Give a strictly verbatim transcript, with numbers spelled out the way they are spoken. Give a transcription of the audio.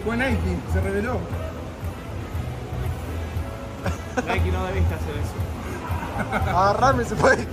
Fue Nike, se reveló. Nike no debiste hacer eso. Agarrarme se puede.